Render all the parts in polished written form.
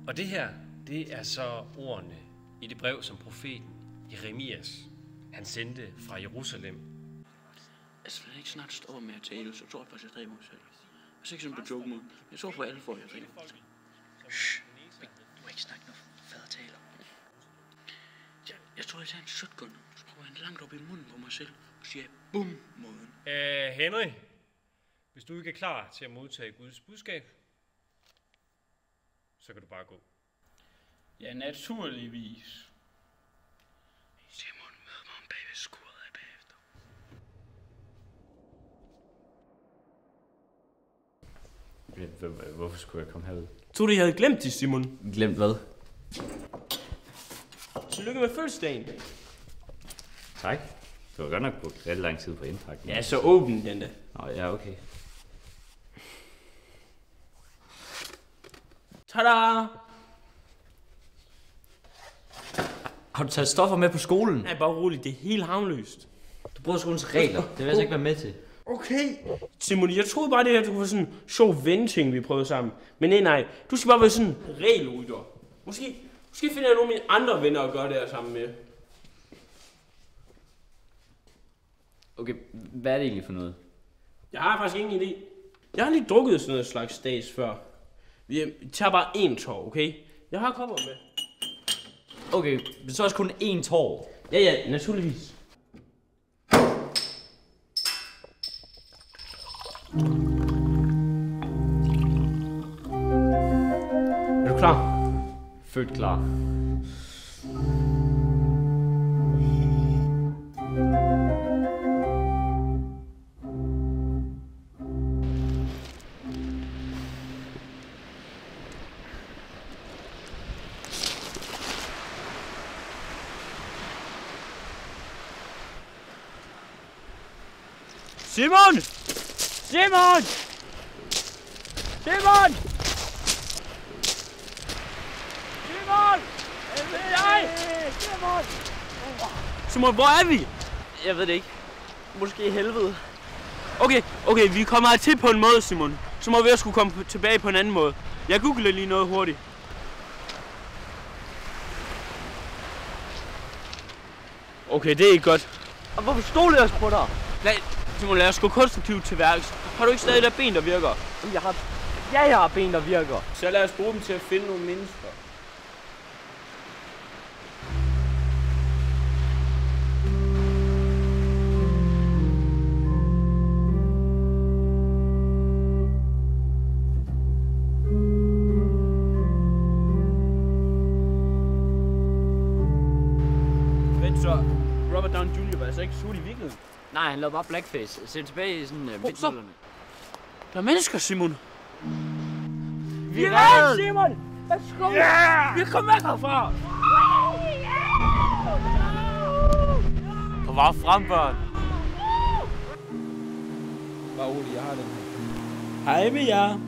Og det her, det er så ordene i det brev, som profeten Jeremias, han sendte fra Jerusalem. Altså, hvis jeg ikke snart stopper med at tale, så tror jeg faktisk, jeg dræber mig selv. Altså ikke sådan på joke mod. Jeg tror for alle får, jeg dræber mig selv. Shhh. Du må ikke snakke, når fader taler. Jeg tror, jeg tager en shotgun, så prøver jeg langt op i munden på mig selv, og siger bum måden. Henry, hvis du ikke er klar til at modtage Guds budskab, så kan du bare gå. Ja, naturligvis. Simon, mød mig om bag ved skuret af bagefter. Hvorfor skulle jeg komme herud? Tror du, jeg havde glemt det, Simon? Glemt hvad? Tillykke med fødselsdagen. Tak. Du har godt nok brugt ret lang tid på indpakning. Ja, så åbn den da. Nå, ja, okay. Tada! Har du taget stoffer med på skolen? Nej, bare roligt. Det er helt harmløst. Du bruger skolens regler. Det vil jeg altså ikke være med til. Okay. Simon, jeg troede bare, det her kunne være sådan en sjov venting, vi prøvede sammen. Men nej. Du skal bare være sådan en regelrytter. Måske finder jeg nogle af mine andre venner at gøre det her sammen med. Okay, hvad er det egentlig for noget? Jeg har faktisk ingen idé. Jeg har lige drukket sådan noget slags stads før. Vi tager bare én tår, okay? Jeg har kopper med. Okay, men så også kun én tår. Ja, naturligvis. Er du klar? Født klar. Simon! Simon! Simon! Simon! Simon! Simon, hvor er vi? Jeg ved det ikke. Måske i helvede. Okay, vi kommer til på en måde, Simon. Så må vi også skulle komme tilbage på en anden måde. Jeg googler lige noget hurtigt. Okay, det er ikke godt. Og hvorfor stod jeg på dig? Nej, Simon, lad os gå konstruktivt til værks. Har du ikke stadig der ben, der virker? Jeg har ben, der virker. Så lad os bruge dem til at finde nogle mennesker. Vent så, Robert Downey Jr. var altså ikke sut i virkeligheden. Nej, han lavede bare blackface. Se tilbage i sådan midtnullerne. Der er mennesker, Simon. Vi er reddet! Simon! Værsgo! Yeah! Vi er kommet væk herfra! Kom bare frem, børn. Bare roligt, jeg har den her. Hej med jer.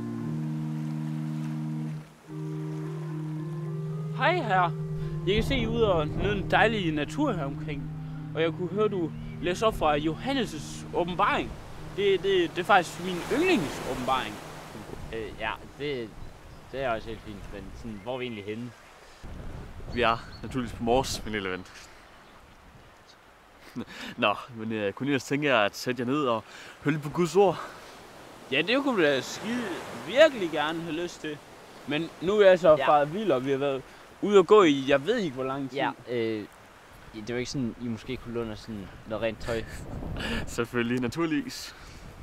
Hej her. Jeg kan se I ud og nyde en dejlig natur her omkring. Og jeg kunne høre, du læse op fra Johannes' åbenbaring. Det er faktisk min yndlingsåbenbaring. Ja, det er også helt fint, men sådan, hvor er vi egentlig henne? Vi er naturligvis på Mors, min lille ven. Nå, men jeg kunne lige tænke jer at sætte jer ned og høre lidt på Guds ord. Ja, det kunne vi da virkelig gerne have lyst til. Men nu er jeg så faret vild, og vi har været ude og gå i, jeg ved ikke hvor lang tid. Ja, det var ikke sådan, I måske kunne låne sådan noget rent tøj. Selvfølgelig, naturligvis.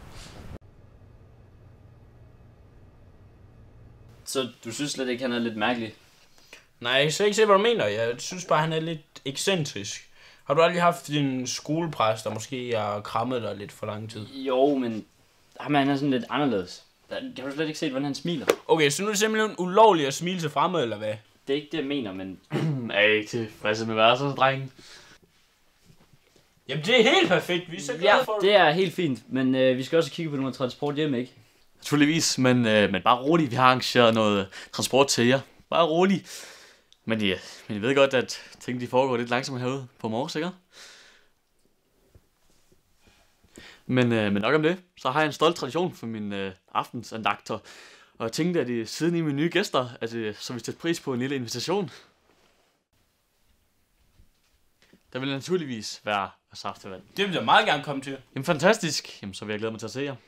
Så du synes slet ikke, han er lidt mærkelig? Nej, jeg kan ikke se, hvad du mener. Jeg synes bare, han er lidt ekscentrisk. Har du aldrig haft en skolepræst, der måske har krammet dig lidt for lang tid? Jo, men han er sådan lidt anderledes. Har du slet ikke set, hvordan han smiler? Okay, så nu er det simpelthen ulovligt at smile til fremmede, eller hvad? Det er ikke det, jeg mener, men... Er I ikke tilfredse med værelset, drenge? Jamen, det er helt perfekt. Vi er så glade for det er helt fint, men vi skal også kigge på noget transport hjem, ikke? Naturligvis, men bare roligt. Vi har arrangeret noget transport til jer. Bare roligt. Men I ved godt, at tingene de foregår lidt langsomt herude på Mors, ikke? Men nok om det. Så har jeg en stolt tradition for min aftensandagter. Og jeg tænkte, at siden I mine nye gæster, så vi sætter pris på en lille invitation. Der vil naturligvis være saftevand. Det vil jeg meget gerne komme til. Jamen fantastisk. Jamen så vil jeg glæde mig til at se jer.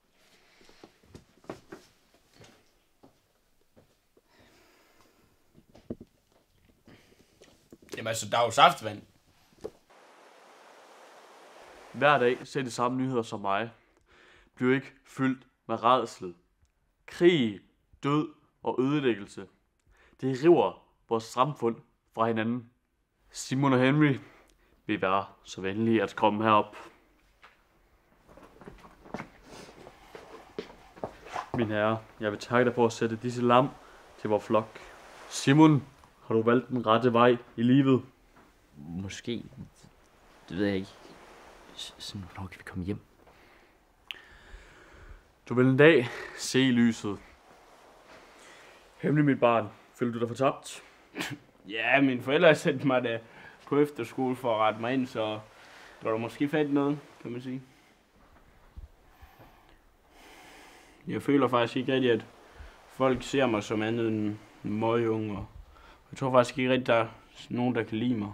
Jamen altså, der er jo saftevand. Hver dag ser de samme nyheder som mig. Bliv ikke fyldt med rædsel. Krig, død og ødelæggelse. Det river vores samfund fra hinanden. Simon og Henry vil være så venlige at komme herop. Min herre, jeg vil takke dig for at sætte disse lam til vores flok. Simon, har du valgt den rette vej i livet? Måske. Det ved jeg ikke. Sådan, hvornår kan vi komme hjem? Du vil en dag se lyset. Henry, mit barn, føler du dig fortabt? Ja, mine forældre sendte mig da på efterskole for at rette mig ind, så der var måske fat i noget, kan man sige. Jeg føler faktisk ikke rigtigt, at folk ser mig som andet end en møgunge, og jeg tror faktisk ikke rigtigt, at der er nogen, der kan lide mig.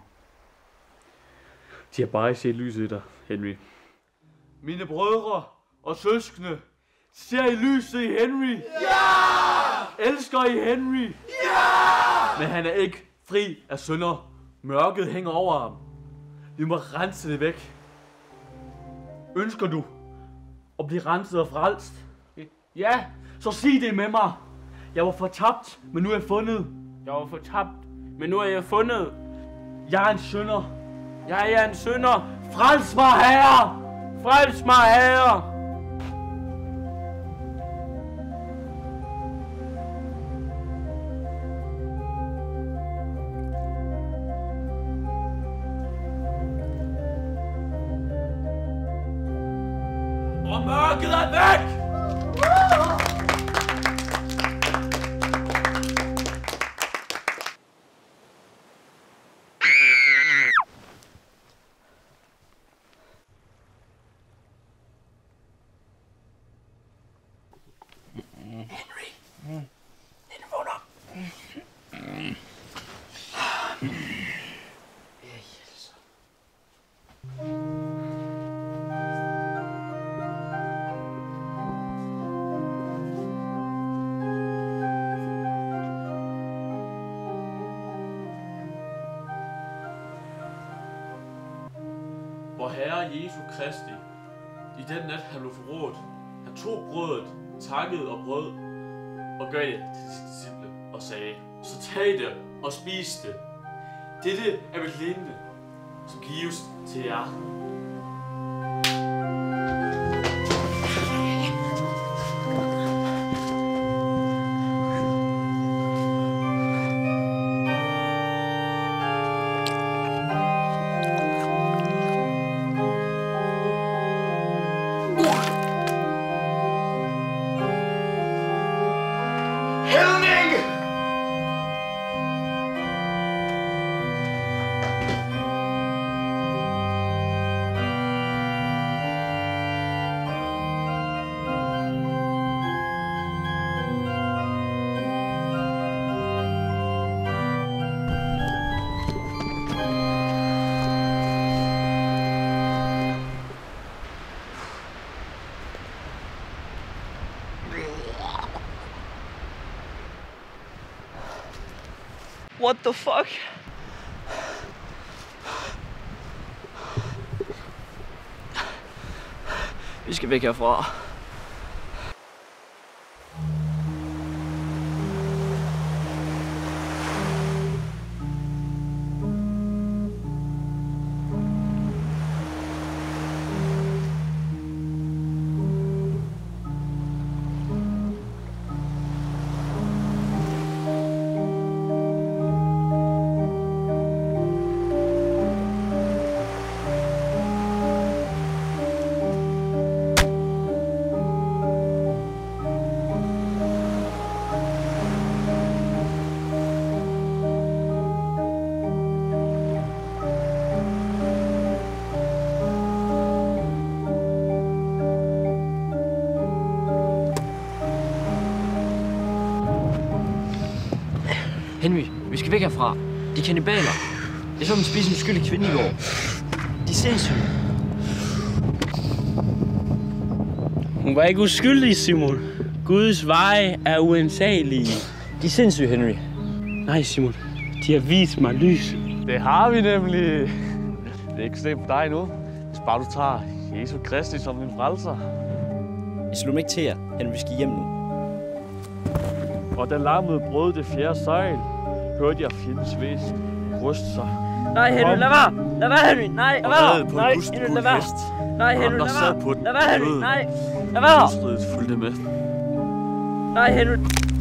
De har bare ikke set lyset i dig, Henry. Mine brødre og søskende, ser I lyset i Henry? Ja! Elsker I Henry? Ja! Men han er ikke fri af synder. Mørket hænger over ham. Vi må rense det væk. Ønsker du at blive renset og frelst? Ja, Så sig det med mig. Jeg var fortabt, men nu er jeg fundet. jeg var fortabt, men nu er jeg fundet. Jeg er en synder. Jeg er en synder. Frels mig, herre! Frels mig, herre! Og mørket er væk! Vor Herre Jesu Kristi, i den nat han blev forrådt, han tog brødet, takkede og brød, og gav det til sine disciple, og sagde, så tag det og spis det. Dette er mit legeme, som gives til jer. What the fuck? Vi skal væk herfra. Henry, vi skal væk herfra. De er kannibaler. Jeg så dem spise en uskyldig kvinde i går. De er sindssyge. Hun var ikke uskyldig, Simon. Guds veje er uansagelige. De er sindssyge, Henry. Nej, Simon. De har vist mig lys. Det har vi nemlig. Det er ikke slemt på dig nu. Hvis bare du tager Jesu Kristi som din frelser. Jeg slår mig ikke til jer, Henry. Vi skal hjem nu. Og da lammet brød det fjerde sejl, hørte jeg fjendens væsen ryste sig. Nej, Henry, lad være! Lad være, Henry! Nej, lad være! Nej, Henry, lad være! Nej, Henry, lad være! Lad være, Henry! Nej, lad være! Udstridet fulgte med. Nej, Henry!